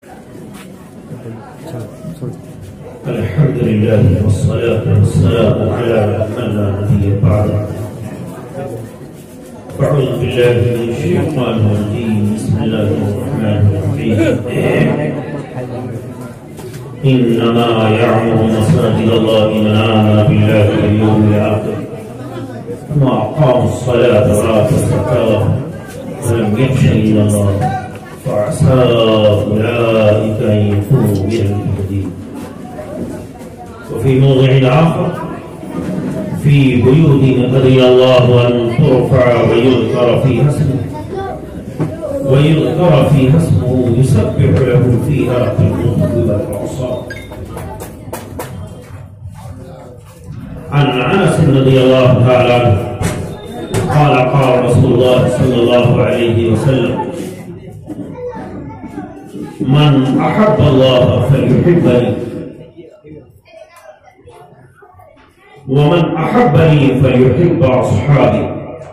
الحمد لله والصلاة والسلام على من لا نبي بعده. أعوذ بالله من الشيطان الرجيم. بسم الله الرحمن الرحيم. إنما يعمر مساجد الله من آمن بالله واليوم الآخر وأقام الصلاة وآتى الزكاة ولم يخش إلا الله فعسى أولئك أن يكونوا من المهتدين. وفي موضع آخر في بيوت رضي الله أن ترفع ويذكر فيها اسمه يسبح له فيها بالغدو والآصال. عن أنس رضي الله تعالى عنه قال قال رسول الله صلى الله عليه وسلم: من أحب الله فليحبني ومن أحبني فليحب أصحابي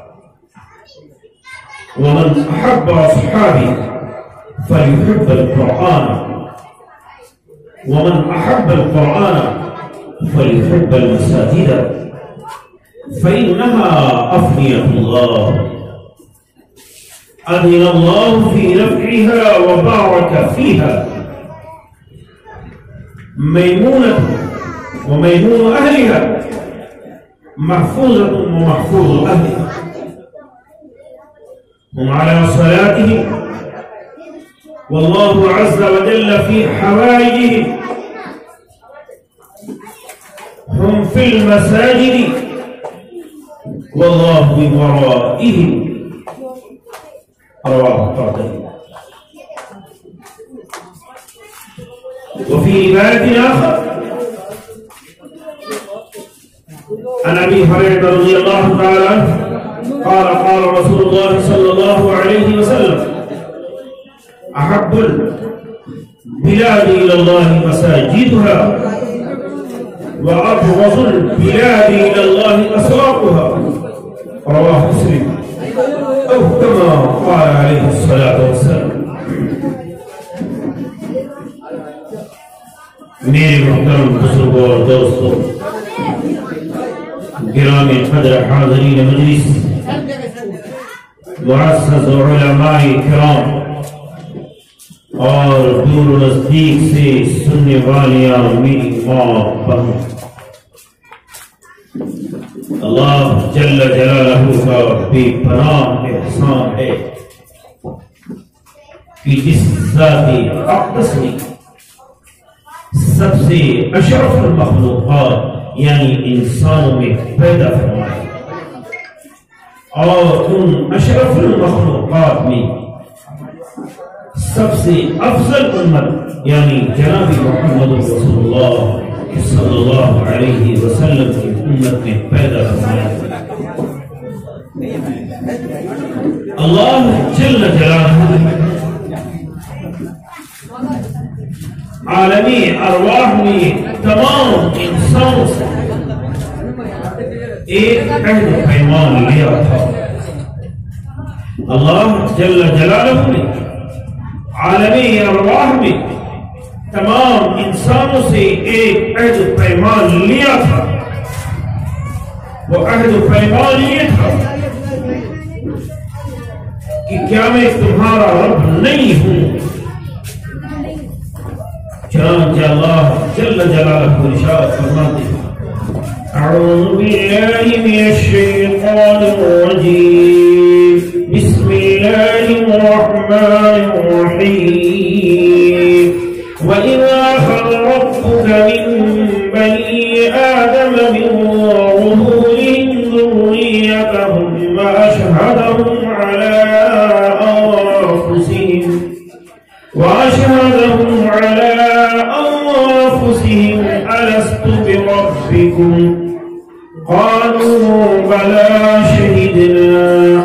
ومن أحب أصحابي فليحب القرآن ومن أحب القرآن فليحب المساجد فإنها أفنية الله أذن الله في نفعها وبارك فيها. ميمونة وميمون أهلها محفوظة ومحفوظ أهلها، هم على صلاتهم والله عز وجل في حوائجهم، هم في المساجد والله من ورائهم. رواه الطبراني. وفي رواية آخر عن أبي هريرة رضي الله تعالى عنه قال قال رسول الله صلى الله عليه وسلم: أحب البلاد إلى الله مساجدها وأبغض البلاد إلى الله أسواقها. رواه مسلم أو كما قال عليه الصلاة والسلام. میرے محترم بزرگوں اور دوستوں، گرامی قدر حاضرین مجلس، معزز علماء کرام اور دور و نزدیک سے سننے والیاں میری ماں بہن، اللہ جل جلالہ کا بے پناہ احسان ہے کہ جس ذات اقدس نے سب سے اشرف المخلوقات یعنی انسانوں میں پیدا فرمایا، اور ان اشرف المخلوقات میں سب سے افضل امت یعنی جناب محمد رسول اللہ صلی اللہ علیہ وسلم کی امت میں پیدا فرمایا۔ اللہ جل جلالہ عالمی ارواح میں تمام انسانوں سے ایک عہد و پیمان لیا تھا۔ اللہ جل جلالہ نے عالمی ارواح میں تمام انسانوں سے ایک عہد و پیمان لیا تھا۔ وہ عہد و پیمان یہ تھا کہ کیا میں تمہارا رب نہیں ہوں؟ چنانچہ اللہ جل جلالہ ارشاد فرماتے ہیں: اعوذ باللہ من الشیطان الرجیم، بسم اللہ الرحمن الرحیم، وَإِذَا أَخَذَ رَبُّكَ مِن بَنِي آدَمَ مِن ظُهُورِهِمْ ذُرِّيَّتَهُمْ وَأَشْهَدَهُمْ عَلَىٰ أنفسهم ألست بربكم قالوا بلى شهدنا۔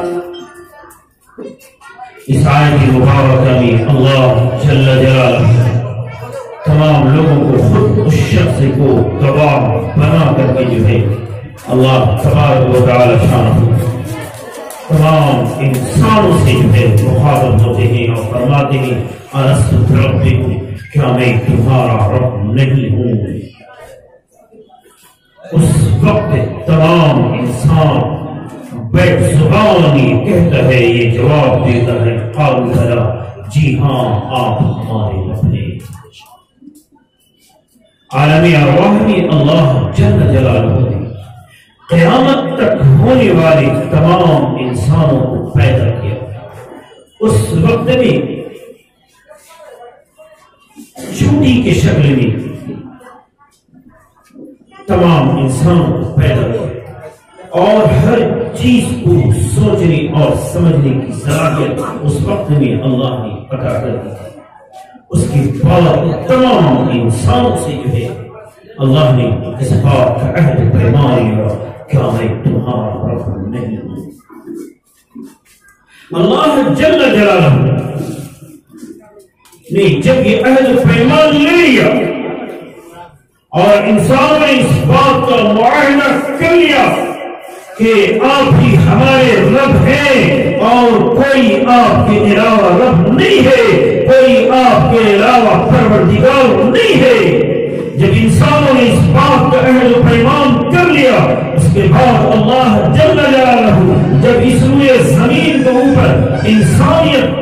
اس آیت مبارکہ میں اللہ جل جلالہ تمام لوگوں کو خود اس شخص کو گواہ بنا کر کے جو ہے اللہ تبارک و تعالی شان تمام انسانوں سے جو ہے مخاطب ہوتے ہیں اور فرماتے ہیں الست بربکم، کیا میں تمہارا رب نہیں ہوں؟ اس وقت تمام انسان بے زبانی کہتا ہے، یہ جواب دیتا ہے قالوا بلا، جی ہاں آپ ہمارے رب ہیں۔ عالم ارواح میں اللہ جل جلالہ نے قیامت تک ہونے والے تمام انسانوں کو پیدا کیا۔ اس وقت میں چوٹی کے شکل میں تمام انسانوں کو پیدا کیا، اور ہر چیز کو سوچنے اور سمجھنے کی صلاحیت اس وقت میں اللہ نے عطا کر دی۔ اس کے بعد تمام انسانوں سے جو ہے اللہ نے اس بات کا عہد پیمان لیا، کیا میں تمہارا رب نہیں ہوں؟ اللہ جل جلالہ نے جب یہ عہد پیمان لے لیا اور انسانوں نے اس بات کا معاہدہ کر لیا کہ آپ ہی ہمارے رب ہیں اور کوئی آپ کے علاوہ رب نہیں ہے، کوئی آپ کے علاوہ پروردگار نہیں ہے، جب انسانوں نے اس بات کا عہد و پیمان کر لیا، اس کے بعد اللہ جل جلالہ جب اس روئے زمین کے اوپر انسانیت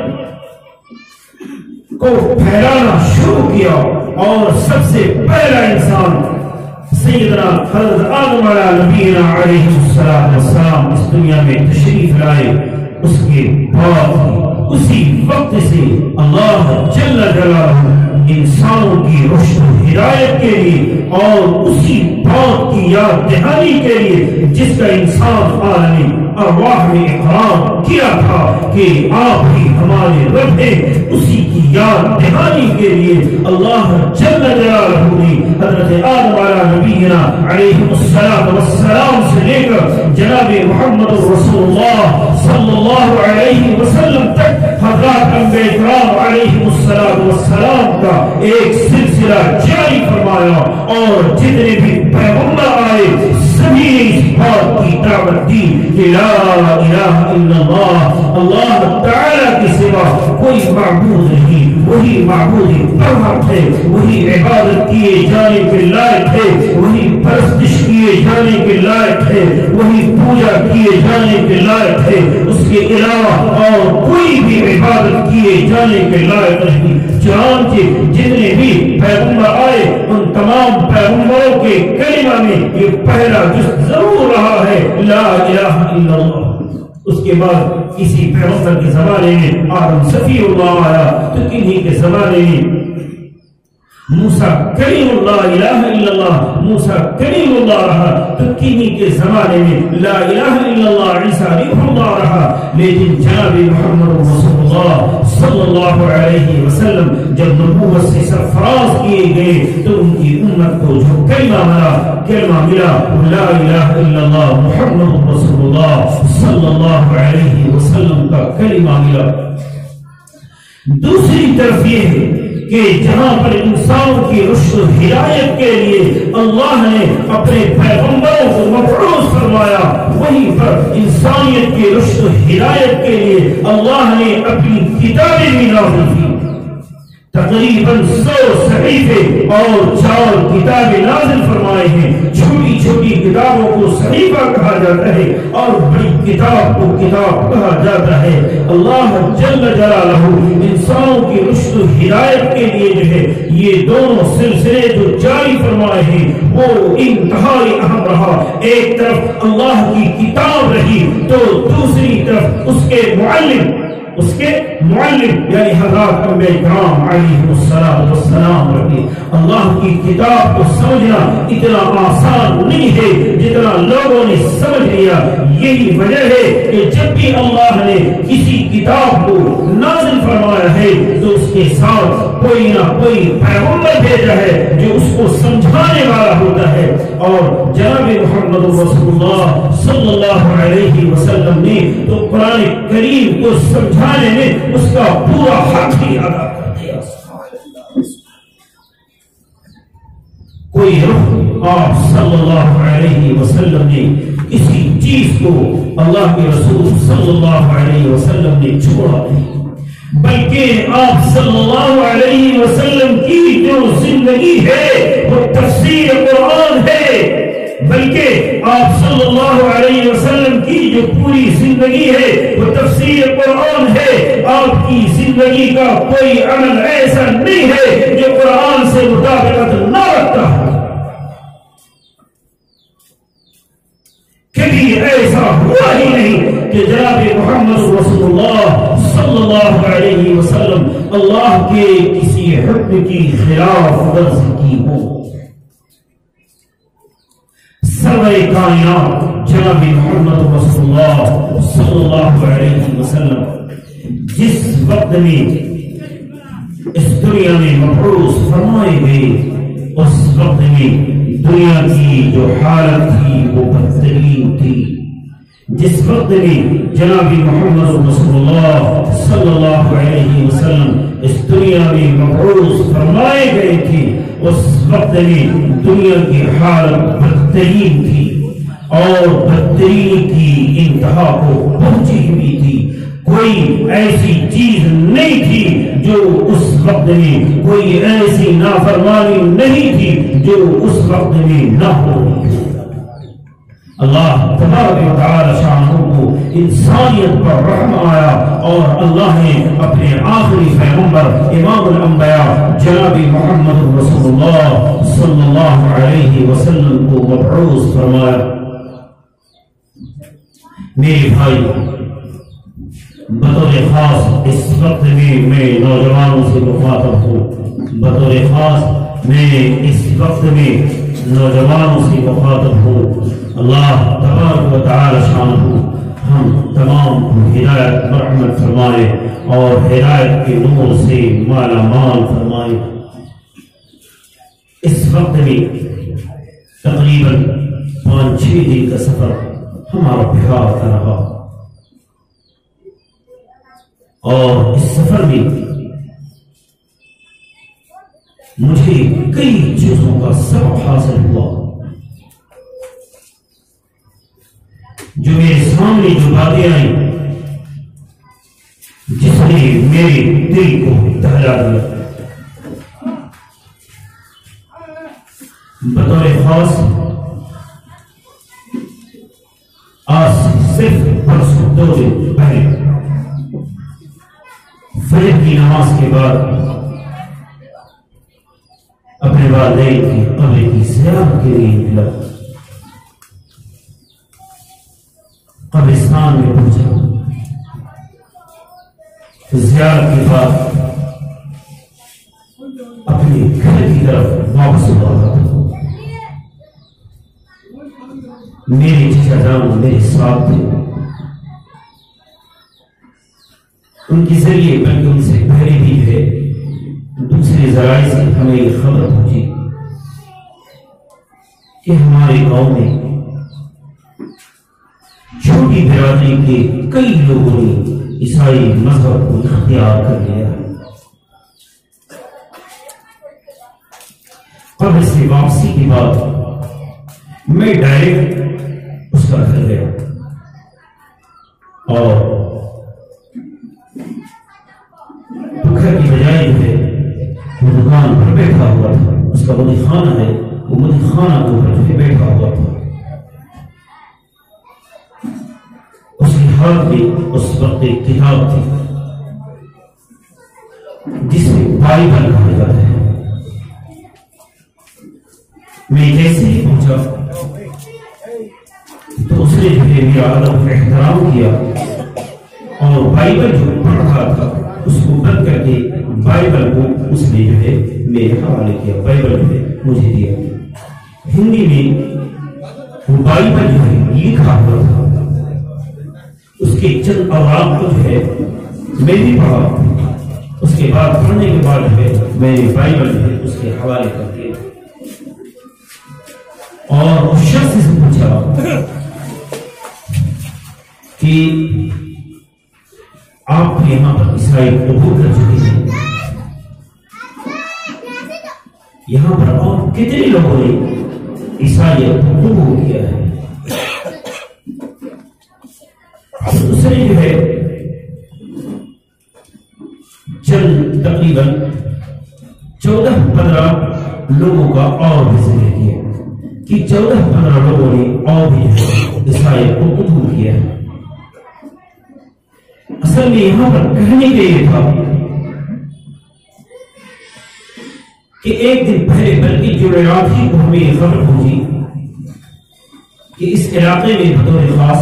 کو پھیلانا شروع کیا، اور سب سے پہلا انسان سیدنا حضرت آدم نبینا علیہ السلام اس دنیا میں تشریف لائے، اس کے بعد اسی وقت سے اللہ جل جلالہ انسانوں کی رشد و ہدایت کے لیے اور اسی بات کی یاد دہانی کے لیے جس کا انسان عالم ارواح میں اقرار کیا تھا کہ آپ ہی ہمارے رب ہیں، اسی کی یاد دہانی کے لیے اللہ جل جلالہ نے حضرت آدم نبینا علیہ السلام سے لے کر جناب محمد رسول اللہ صلی اللہ علیہ وسلم تک حضرات انبیاء کرام علیہ السلام کا ایک سلسلہ جاری فرمایا، اور جتنے بھی پیغمبر آئے سبھی نے اس بات کی دعوت دی کہ لا الہ الا اللہ، اللہ تعالی کے سوا کوئی معبود نہیں، وہی معبود برحق ہے، وہی عبادت کیے جانے کے لائق ہے، وہی پرستش کیے جانے کے لائق ہے، وہی پوجا کیے جانے کے لائق ہے، اس کے علاوہ اور کوئی بھی عبادت کیے جانے کے لائق نہیں۔ چنانچہ جتنے بھی پیغمبر آئے ان تمام پیغمبروں کے کلمہ میں یہ پہلا جز ضرور رہا ہے لا الہ الا اللہ۔ اس کے بعد کسی پیغمبر کے زمانے میں آدم صفی اللہ آیا، تو کنہی کے زمانے میں موسیٰ کریم اللہ الہ الا اللہ، موسیٰ کریم اللہ رہا، تو کنہی کے زمانے میں لا الہ الا اللہ عیسیٰ روح اللہ رہا۔ لیکن جناب محمد رسول اللہ صلی اللہ علیہ وسلم جب نبوت سے سرفراز کیے گئے تو ان کی امت کو جو کلمہ ملا لا الہ الا اللہ محمد رسول اللہ صلی اللہ علیہ وسلم کا کلمہ ملا۔ دوسری طرف یہ ہے کہ جہاں پر انسان کی رشد و ہدایت کے لیے اللہ نے اپنے پیغمبروں کو مبعوث فرمایا، وہیں پر انسانیت کی رشد و ہدایت کے لیے اللہ نے اپنی کتابیں بھی نازل کی۔ تقریباً 100 صحیفے اور 4 کتابیں نازل فرمائے ہیں۔ چھوٹی چھوٹی کتابوں کو صحیفہ کہا جاتا ہے اور بڑی کتاب کو کتاب کہا جاتا ہے۔ اللہ جل جلالہ انسانوں کی رشد و ہدایت کے لیے جو ہے یہ دونوں سلسلے جو جاری فرمائے ہیں وہ انتہائی اہم رہا۔ ایک طرف اللہ کی کتاب رہی تو دوسری طرف اس کے معلم یعنی حضرات انبیاء کرام علیہ السلام رہے۔ اللہ کی کتاب کو سمجھنا اتنا آسان نہیں ہے جتنا لوگوں نے سمجھ لیا۔ یہی وجہ ہے کہ جب بھی اللہ نے کسی کتاب کو نازل فرمایا ہے تو اس کے ساتھ کوئی نہ کوئی پیغمبر بھیجا ہے جو اس کو سمجھانے والا ہوتا ہے، اور جناب محمد رسول اللہ صلی اللہ علیہ وسلم نے تو قرآن کریم کو سمجھانے میں اس کا پورا حق ہی ادا کر دیا۔ کوئی رخ آپ صلی اللہ علیہ وسلم نے کسی چیز کو اللہ کے رسول صلی اللہ علیہ وسلم نے چھوڑا نہیں، بلکہ آپ صلی اللہ علیہ وسلم کی بلکہ آپ صلی اللہ علیہ وسلم کی جو پوری زندگی ہے وہ تفسیر قرآن ہے. آپ کی زندگی کا کوئی عمل ایسا نہیں ہے جو قرآن سے مطابقت نہ رکھتا ہے. کبھی ایسا ہوا ہی نہیں کہ جناب محمد رسول اللہ صلی اللہ علیہ وسلم اللہ کے کسی حکم کی خلاف ورزی کی ہو. سرور کائنات جناب محمد رسول اللہ صلی اللہ علیہ وسلم جس وقت میں اس دنیا میں مبعوث فرمائے گئے اس وقت میں دنیا کی جو حالت تھی وہ بدترین تھی. جس وقت میں جناب محمد رسول اللہ صلی اللہ علیہ وسلم اس دنیا میں مبعوث فرمائے گئے تھے اس وقت میں دنیا کی حالت بدترین تھی اور بدترین کی انتہا کو پہنچی ہوئی تھی. کوئی ایسی چیز نہیں تھی جو اس وقت میں کوئی ایسی نافرمانی نہیں تھی جو اس وقت میں نہ ہو. اللہ تبارک و تعالی شانہ کو انسانیت پر رحم آیا اور اللہ نے اپنے آخری پیغمبر امام الانبیاء جناب محمد رسول اللہ صلی اللہ علیہ وسلم کو مبعوث فرمایا. میرے بھائی بطور خاص اس وقت میں نوجوانوں سے مخاطب ہوں. بطور خاص میں اس وقت میں نوجوانوں سے مخاطب ہوں. اللہ تبارک و تعالی شانہ ہم تمام کو ہدایت مرحمت فرمائے اور ہدایت کے نور سے مالا مال فرمائے. اس وقت میں تقریباً 5-6 دن کا سفر ہمارا بہار کا رہا اور اس سفر میں مجھے کئی چیزوں کا سبق حاصل ہوا. جو میرے سامنے جو باتیں آئیں جس نے میرے دل کو دہلا دیا. بطور خاص آج صرف پرسوں 2 دن پہلے فجر کی نماز کے بعد اپنے والدین کی قبر کی زیارت کے لیے نکلا. قبرستان میں پہنچا. زیارت کے بعد اپنے گھر کی طرف واپس ہو رہا تھا. میرے چچا جان میرے ساتھ تھے. ان کے ذریعے بلکہ ان سے پہلے بھی ہے دوسرے ذرائع سے ہمیں یہ خبر پہنچی کہ ہمارے گاؤں میں چھوٹی برادری کے کئی لوگوں نے عیسائی مذہب کو اختیار کر لیا ہے. قبر سے واپسی کے بعد میں ڈائریکٹ اس کا گھر گیا اور گھر کی بجائے جو ہے وہ دکان پر بیٹھا ہوا تھا. اس کا مدی خانہ ہے وہ مدی خانہ کے اوپر جو ہے بیٹھا ہوا تھا. اس کے ہاتھ میں اس وقت ایک کتاب تھی جس میں بائبل کہا جاتا ہے. میں جیسے ہی پہنچا تو اس نے جو ہے میرا ادب احترام کیا اور بائبل جو پڑھ رہا تھا اس کو بند کر کے بائبل کو اس نے جو ہے میرے حوالے کیا. بائبل جو ہے مجھے دیا. ہندی میں وہ بائبل جو ہے لکھا ہوا تھا. اس کے چند اوراق کو جو ہے میں بھی پڑھا. اس کے بعد پڑھنے کے بعد جو ہے میں بائبل جو ہے اس کے حوالے کر دیا اور اس شخص سے پوچھا کہ آپ یہاں پر عیسائی قبول کر چکے ہیں. یہاں پر آپ کتنے لوگوں نے عیسائیت قبول کیا ہے؟ اس نے جو ہے چند تقریباً 14-15 لوگوں کا اور بھی ذکر کیا. کہ 14-15 لوگوں نے اور بھی عیسائی کو قبول کیا. اصل میں یہاں پر کہنے کے یہ تھا کہ ایک دن پہلے بلکہ جو رات ہی کو ہمیں یہ خبر پہنچی کہ اس علاقے میں بطور خاص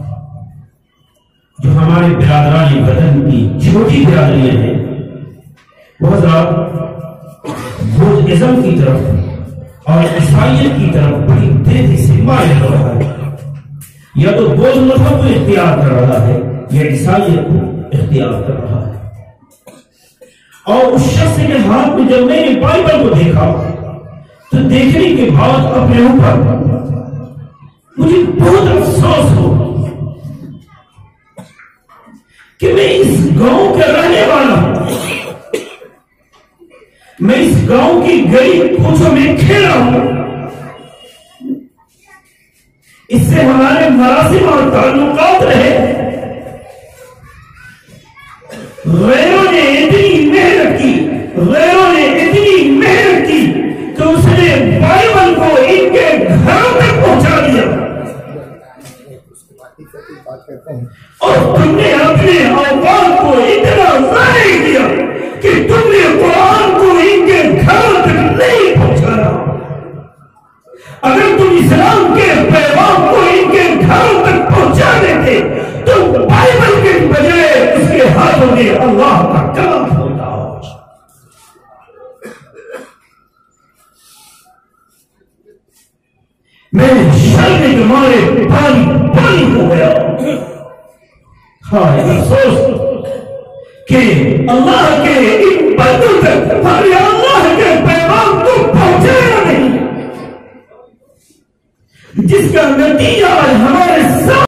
جو ہمارے برادران وطن کی چھوٹی برادریاں ہیں وہ حضرات بدھزم کی طرف اور عیسائیت کی طرف بڑی تیزی سے مائل ہو رہا ہے. یا تو بدھ مذہب کو اختیار کر رہا ہے یا عیسائیت کو اختیار کر رہا ہے. اور اس شخص کے ہاتھ میں جب میں نے بائبل کو دیکھا تو دیکھنے کے بعد اپنے اوپر مجھے بہت افسوس ہو کہ میں اس گاؤں کا رہنے والا ہوں. میں اس گاؤں کی گلی کوچوں میں کھیلا ہوں. اس سے ہمارے مراسم اور تعلقات رہے. غیروں نے اتنی محنت کی کہ اس نے بائبل کو ان کے گھروں تک پہنچا دیا. اور تم نے اپنے اوقات کو اتنا ضائع کیا کہ تم نے قرآن کو ان کے گھروں تک نہیں پہنچایا. اگر تم اسلام کے پیغام کو ان کے گھروں تک پہنچا دیتے تو بائبل کے بجائے اس کے ہاتھوں میں اللہ کا کلام ہوتا. میں شرم کے مارے پانی ہو گیا. ہاں افسوس کہ اللہ کے ان بندوں تک ہمیں اللہ کے پیغام کو پہنچایا نہیں، جس کا نتیجہ ہمارے